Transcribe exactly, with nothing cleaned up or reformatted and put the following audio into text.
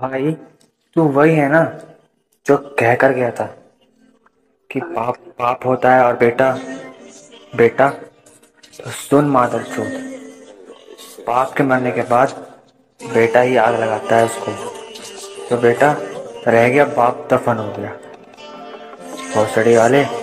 भाई, तू वही है ना जो कह कर गया था कि बाप बाप होता है और बेटा बेटा। तो सुन मादर चोद, बाप के मरने के बाद बेटा ही आग लगाता है उसको। तो बेटा रह गया, बाप दफन हो गया। भोसड़ी वाले।